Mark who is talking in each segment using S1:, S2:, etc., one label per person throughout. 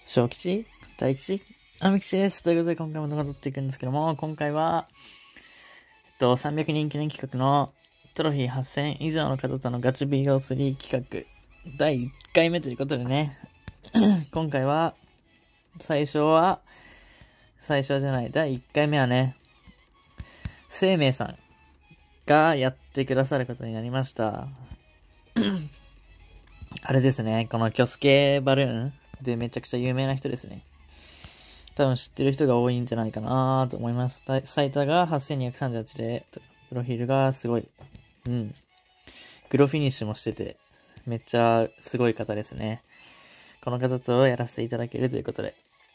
S1: 小吉大吉雨吉です。ということで今回も動画撮っていくんですけども、今回は、300人記念企画のトロフィー8000以上の方とのガチ BO3 企画第1回目ということでね、今回は、第1回目はね、生命さんがやってくださることになりました。あれですね、このキョスケバルーンでめちゃくちゃ有名な人ですね。多分知ってる人が多いんじゃないかなと思います。最多が8238で、プロフィールがすごい。グロフィニッシュもしてて、めっちゃすごい方ですね。この方とやらせていただけるということで。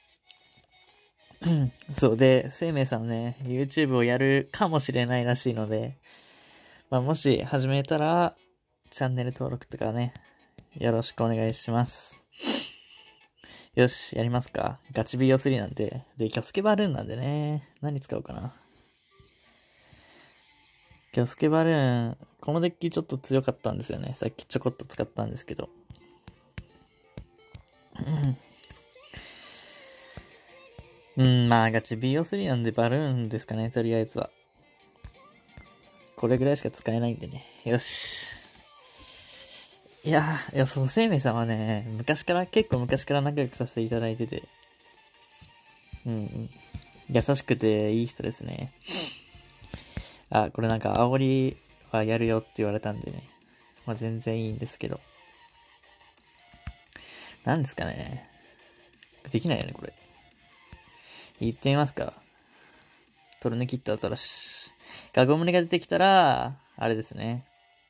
S1: そうで、生命さんね、YouTube をやるかもしれないらしいので、もし始めたら、チャンネル登録とかね、よろしくお願いします。よし、やりますか。ガチ BO3 なんで。で、キョスケバルーンなんでね。何使おうかな。キョスケバルーン、このデッキちょっと強かったんですよね。さっきちょこっと使ったんですけど。ガチ BO3 なんでバルーンですかね、とりあえずは。これぐらいしか使えないんでね。よし。そう、生命さんはね、結構昔から仲良くさせていただいてて。優しくていい人ですね。これなんか煽りはやるよって言われたんでね。全然いいんですけど。なんですかね。できないよね、これ。言ってみますか。トルネ切った後だし。ガゴムネが出てきたら、あれですね。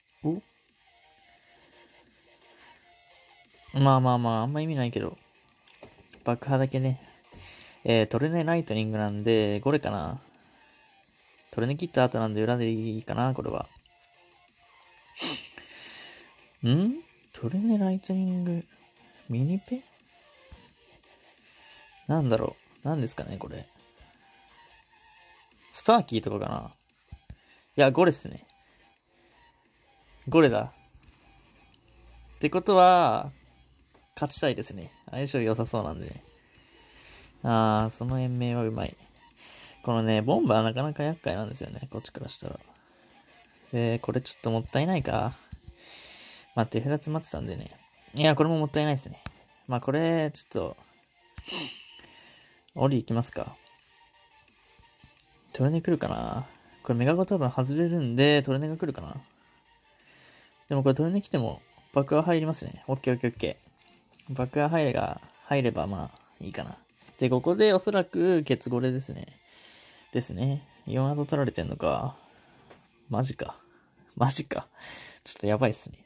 S1: あんま意味ないけど。爆破だけね。トルネライトニングなんで、これかな。トルネ切った後なんで裏でいいかな、これは。トルネライトニング、ミニペなんだろう。なんですかね、これ。スパーキーとかかな。いや、ゴレっすね。ゴレだ。ってことは、勝ちたいですね。相性良さそうなんでね。その延命はうまい。このね、ボンバーなかなか厄介なんですよね。こっちからしたら。これちょっともったいないか。待って、フラ詰まってたんでね。いや、これももったいないですね。これ、ちょっと、オリ行きますか。トルネ来るかな。これメガゴ多分外れるんで、トルネが来るかな。でもこれトルネ来ても、爆破入りますね。オッケーオッケーオッケー。爆破入ればいいかな。で、ここでおそらくケツゴレですね。4アド取られてんのか。マジか。ちょっとやばいっすね。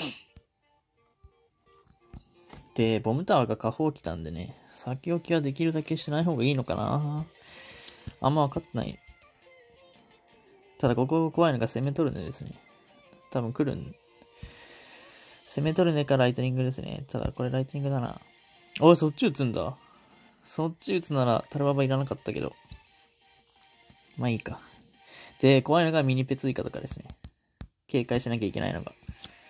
S1: で、ボムタワーが下方来たんでね、先置きはできるだけしない方がいいのかな。あんま分かってない。ただここ怖いのが攻めトルネですね。多分来るん。攻めトルネかライトニングですね。ただこれライトニングだな。おい、そっち撃つんだ。そっち撃つならタルババいらなかったけど。いいか。で、怖いのがミニペ追加とかですね。警戒しなきゃいけないのが。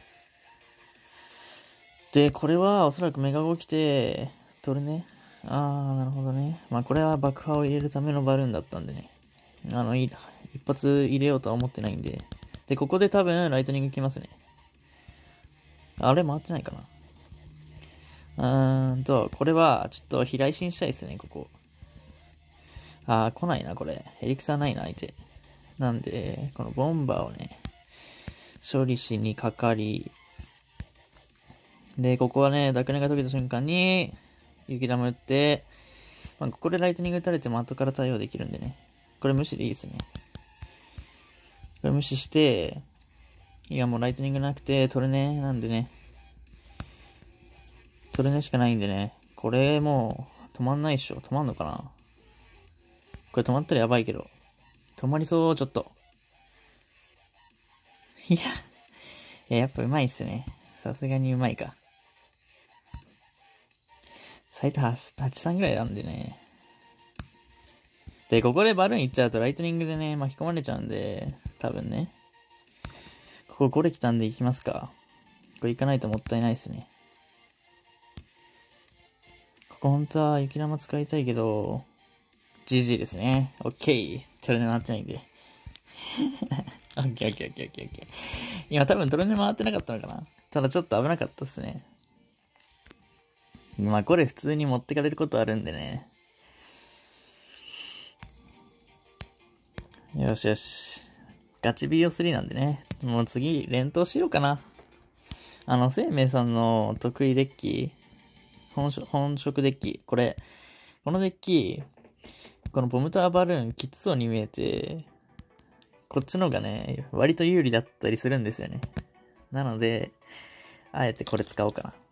S1: で、これはおそらくメガゴ来て、トルネなるほどね。これは爆破を入れるためのバルーンだったんでね。一発入れようとは思ってないんで。で、ここで多分ライトニング来ますね。あれ回ってないかな。これはちょっと飛来進したいですね、ここ。来ないな、これ。エリクサーないな、相手。なんで、このボンバーをね、処理しにかかり、で、ここはね、ダクネが解けた瞬間に、雪玉打って、ここでライトニング打たれても後から対応できるんでね。これ無視でいいですね。これ無視して、いやもうライトニングなくて、トルネなんでね。トルネしかないんでね。これもう、止まんないっしょ。止まんのかな。これ止まったらやばいけど。止まりそう、ちょっと。やっぱうまいっすね。さすがにうまいか。最多83ぐらいなんでね。で、ここでバルーンいっちゃうとライトニングでね、巻き込まれちゃうんで、多分ね。ここ5来たんで行きますか。これ行かないともったいないですね。ここ本当は雪玉使いたいけど、GG ですね。OK。トルネ回ってないんで。OK。今多分トルネ回ってなかったのかな。ただちょっと危なかったっすね。まあこれ普通に持ってかれることあるんでね。よし。ガチ BO3 なんでね。もう次、連投しようかな。生命さんの得意デッキ、本色デッキ、このデッキ、このボムタワーバルーンきつそうに見えて、こっちの方がね、割と有利だったりするんですよね。なので、あえてこれ使おうか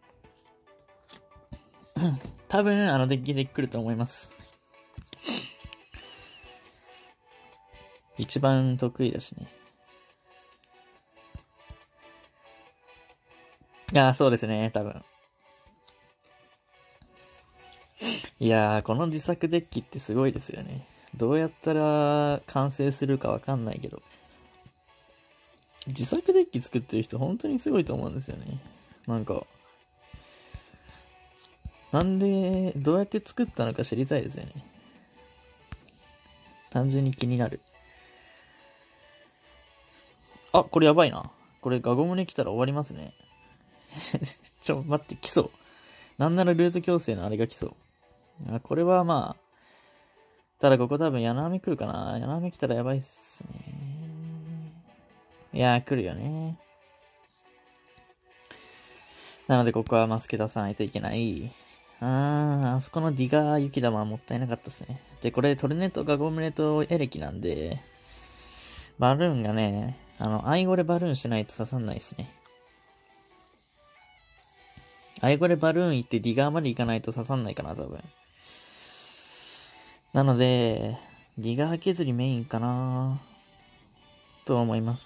S1: な。多分、デッキで来ると思います。一番得意だしね。そうですね、多分。いやー、この自作デッキってすごいですよね。どうやったら完成するかわかんないけど。自作デッキ作ってる人本当にすごいと思うんですよね。なんで、どうやって作ったのか知りたいですよね。単純に気になる。あ、これやばいな。これガゴムネ来たら終わりますね。待って、来そう。なんならルート強制のあれが来そう。これはまあ、ただここ多分柳雨来るかな。柳雨来たらやばいっすね。いやー、来るよね。なのでここはマスケ出さないといけない。あそこのディガー雪玉はもったいなかったですね。で、これトルネとガゴムネとエレキなんで、バルーンがね、アイゴレバルーンしないと刺さんないですね。アイゴレバルーン行ってディガーまで行かないと刺さんないかな、多分。なので、ディガー削りメインかなと思います。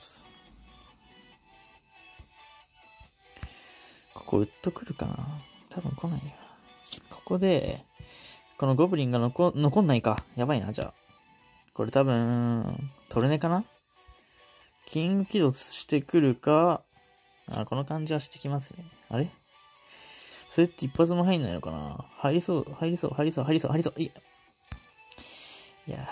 S1: ここウッとくるかな多分来ないよ。ここで、このゴブリンが残んないか。やばいな、じゃあ。これ多分、トルネかなキング起動してくるか、この感じはしてきますね。あれそれって一発も入んないのかな入りそう。いや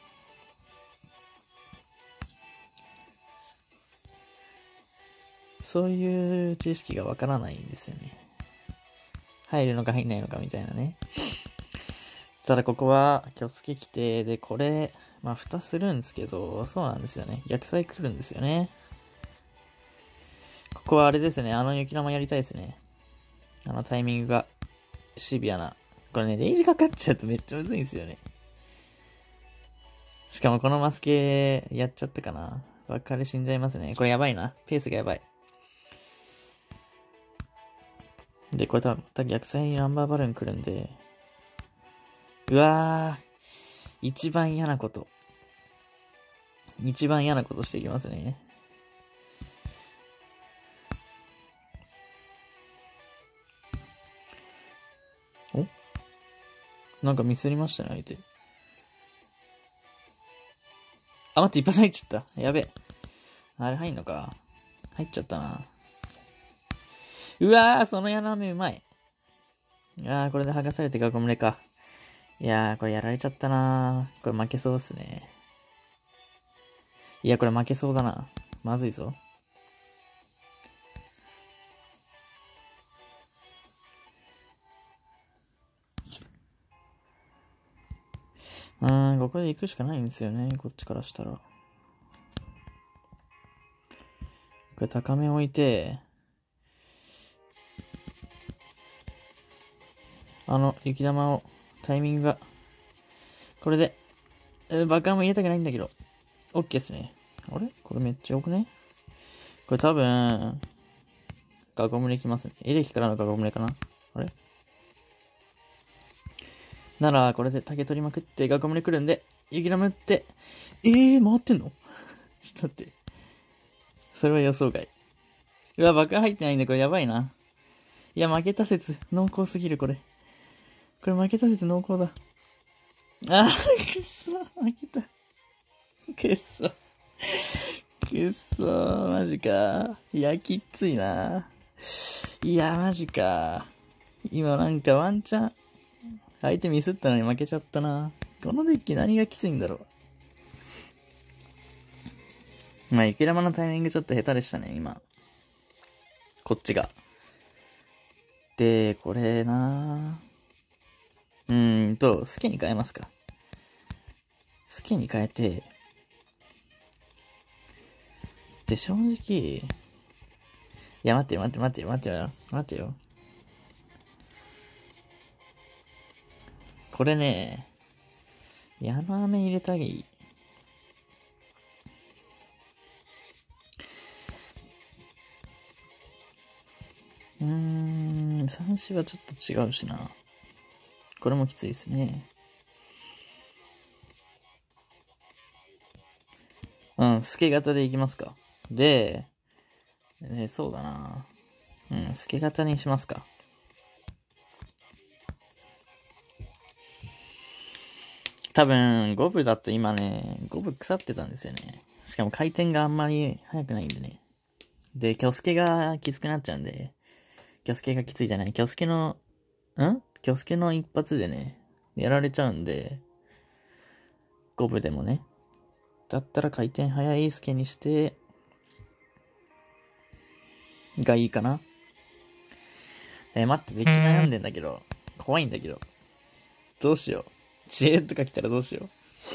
S1: そういう知識がわからないんですよね。入るのか入んないのかみたいなね。ただここは、挙付け規定で、これ、まあ、蓋するんですけど、そうなんですよね。逆サイ来るんですよね。ここはあれですね。雪玉やりたいですね。タイミングがシビアな。これね、レイジかかっちゃうとめっちゃむずいんですよね。しかもこのマスケやっちゃったかな。ばっかり死んじゃいますね。これやばいな。ペースがやばい。で、これ多分また逆サイにナンバーバルーン来るんで。うわー。一番嫌なことしていきますね。おなんかミスりましたね、相手。待って、一発入っちゃった。やべ。あれ入んのか。入っちゃったな。うわー、その柳雨うまい。これで剥がされてガゴムレか。いやー、これやられちゃったなー。これ負けそうっすね。いや、これ負けそうだな。まずいぞ。ここで行くしかないんですよね。こっちからしたら。これ高め置いて、雪玉を、タイミングが、これで、爆破も入れたくないんだけど、OK っすね。あれこれめっちゃ良くねこれ多分、ガゴムレきますね。エレキからのガゴムレかなあれなら、これで竹取りまくってガゴムレ来るんで、雪玉打って、回ってんのちょっと待って。それは予想外。うわ、爆破入ってないんで、これやばいな。いや、負けた説、濃厚すぎる、これ。これ負けた説濃厚だ。くっそ、負けた。くっそ、マジか。いや、きっついな。いや、マジか。今なんかワンチャン、 相手ミスったのに負けちゃったな。このデッキ何がきついんだろう。まあ、雪玉のタイミングちょっと下手でしたね、今。こっちが。で、これなスケに変えますか。スケに変えて、で、正直、いや、待ってよ。これね、矢の飴入れたり、三子はちょっと違うしな。これもきついですね。スケ型でいきますか。で、そうだな。スケ型にしますか。多分、5部だと今ね、5部腐ってたんですよね。しかも回転があんまり速くないんでね。で、キョスケがきつくなっちゃうんで、キョスケがきついじゃない。キョスケの一発でね、やられちゃうんで、5部でもね。だったら回転速いスケにして、がいいかな。待って、デッキ悩んでんだけど、怖いんだけど。どうしよう。知恵とか来たらどうしよう。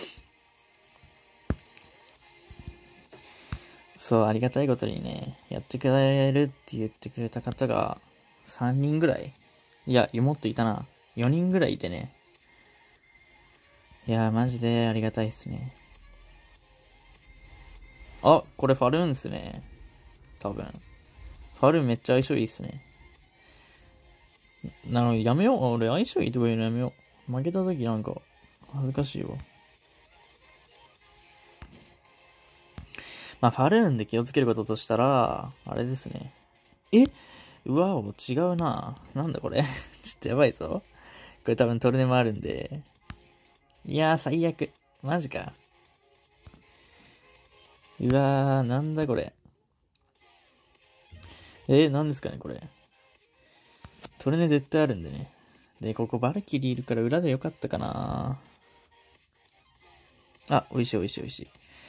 S1: そう、ありがたいことにね、やってくれるって言ってくれた方が、3人ぐらいいや、もっといたな。4人ぐらいいてね。いや、マジでありがたいっすね。あ、これファルーンっすね。多分。ファルーンめっちゃ相性いいっすね。なので、やめよう。俺相性いいとか言うのやめよう。負けた時なんか、恥ずかしいわ。まあ、ファルーンで気をつけることとしたら、あれですね。うわお、違うな。なんだこれ。ちょっとやばいぞ。これ多分トルネもあるんで。いやー、最悪。マジか。うわー、なんだこれ。なんですかね、これ。トルネ絶対あるんでね。で、ここバルキリーいるから裏でよかったかな。あ、美味しい。オッケー。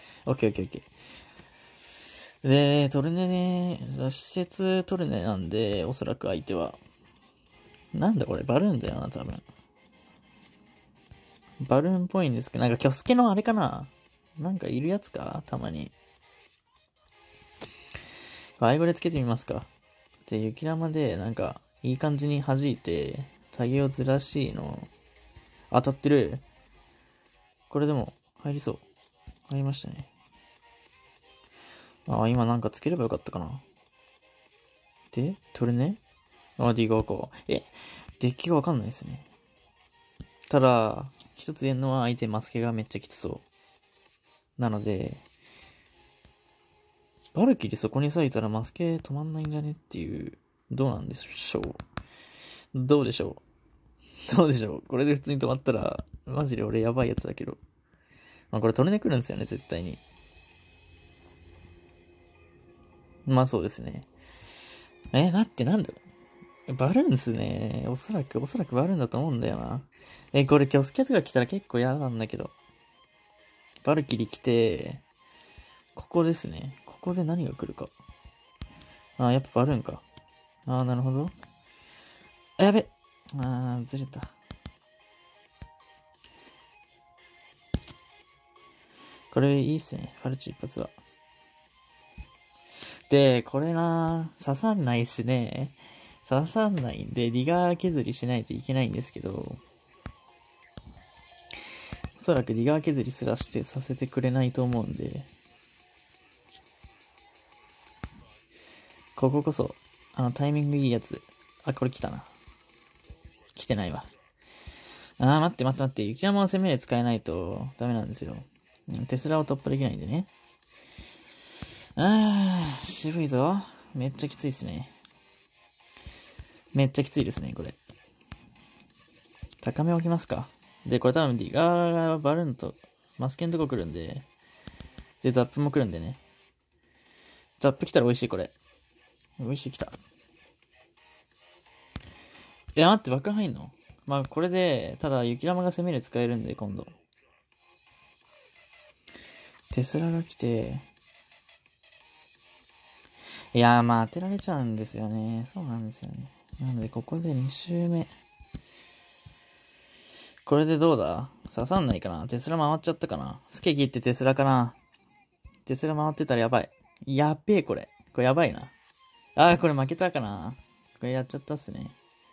S1: で、トルネね、施設トルネなんで、おそらく相手は。なんだこれ、バルーンだよな、多分。バルーンっぽいんですけど、なんかキョスケのあれかな。なんかいるやつかたまに。アイゴレつけてみますか。で、雪玉で、なんか、いい感じに弾いて、タゲをずらしいの。当たってる。これでも、入りそう。入りましたね。今なんかつければよかったかな。で、トルネディガーか。デッキがわかんないですね。ただ、一つ言えるのは相手マスケがめっちゃきつそう。なので、バルキリそこに咲いたらマスケ止まんないんじゃねっていう、どうなんでしょう。どうでしょう。これで普通に止まったら、マジで俺やばいやつだけど。まあこれトルネ来るんですよね、絶対に。まあそうですね。待って、なんだバルーンっすね。おそらくバルーンだと思うんだよな。これキョスケとか来たら結構嫌なんだけど。バルキリ来て、ここですね。ここで何が来るか。やっぱバルーンか。なるほど。やべ。ずれた。これいいっすね。ファルチ一発は。で、これ刺さんないっすね。刺さんないんで、リガー削りしないといけないんですけど、おそらくリガー削りすらしてさせてくれないと思うんで、こここそ、タイミングいいやつ。これ来たな。来てないわ。待って。雪山の攻めで使えないとダメなんですよ。テスラを突破できないんでね。渋いぞ。めっちゃきついっすね。めっちゃきついですね、これ。高め置きますか。で、これ多分ディガーがバルーンとマスケンとこ来るんで、で、ザップも来るんでね。ザップ来たら美味しい、これ。美味しい来た。待って、爆破入んのまあこれで、ただ雪玉が攻めで使えるんで、今度。テスラが来て、いやーまあ当てられちゃうんですよね。そうなんですよね。なのでここで2周目。これでどうだ？刺さんないかな？テスラ回っちゃったかな？スケ切ってテスラかな？テスラ回ってたらやばい。やっべえこれ。これやばいな。これ負けたかな？これやっちゃったっすね。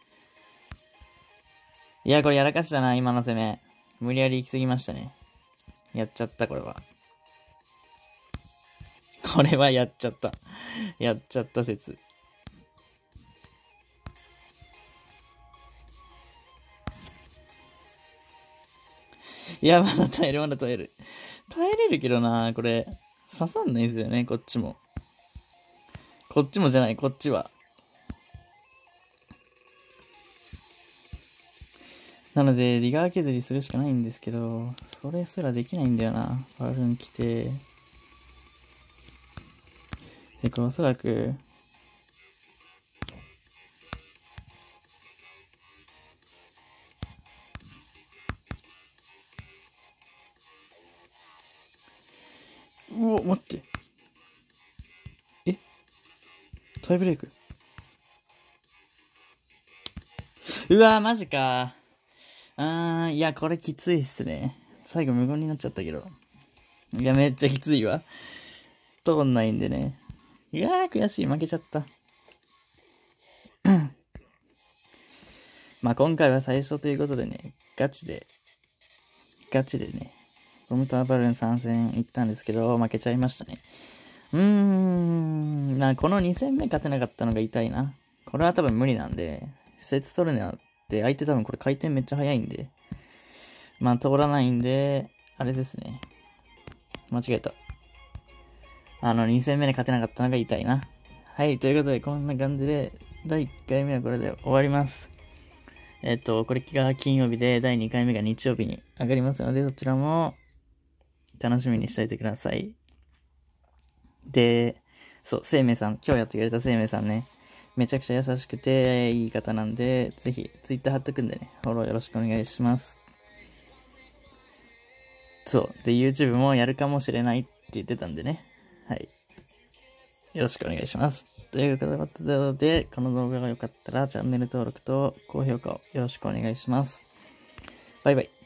S1: いや、これやらかしたな、今の攻め。無理やり行き過ぎましたね。やっちゃった、これは。これはやっちゃった。やっちゃった説。いや、まだ耐える、まだ耐える。耐えれるけどな、これ。刺さんないですよね、こっちも。こっちもじゃない、こっちは。なので、リガー削りするしかないんですけど、それすらできないんだよな。ファルーン来て。で、これおそらく、うお、待って。え？タイブレイク。うわー、マジか。いや、これきついっすね。最後無言になっちゃったけど。いや、めっちゃきついわ。通んないんでね。いやー、悔しい。負けちゃった。まあ今回は最初ということでね、ガチでね、ボムとアバルーン参戦行ったんですけど、負けちゃいましたね。この2戦目勝てなかったのが痛いな。これは多分無理なんで、施設取るのって相手多分これ回転めっちゃ速いんで、まあ通らないんで、あれですね。間違えた。2戦目で勝てなかったのが痛いな。はい、ということでこんな感じで、第1回目はこれで終わります。これが金曜日で、第2回目が日曜日に上がりますので、そちらも楽しみにしておいてください。で、そう、生命さん、今日やってくれた生命さんね、めちゃくちゃ優しくていい方なんで、ぜひ、ツイッター貼っとくんでね、フォローよろしくお願いします。そう。で、YouTube もやるかもしれないって言ってたんでね。はい。よろしくお願いします。ということで、この動画が良かったらチャンネル登録と高評価をよろしくお願いします。バイバイ。